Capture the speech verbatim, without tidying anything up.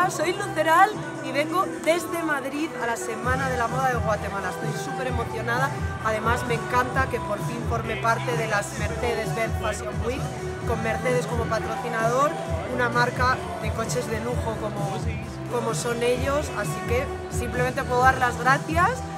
Hola, soy Luceral y vengo desde Madrid a la Semana de la Moda de Guatemala. Estoy súper emocionada, además me encanta que por fin forme parte de las Mercedes-Benz Fashion Week, con Mercedes como patrocinador, una marca de coches de lujo como, como son ellos, así que simplemente puedo dar las gracias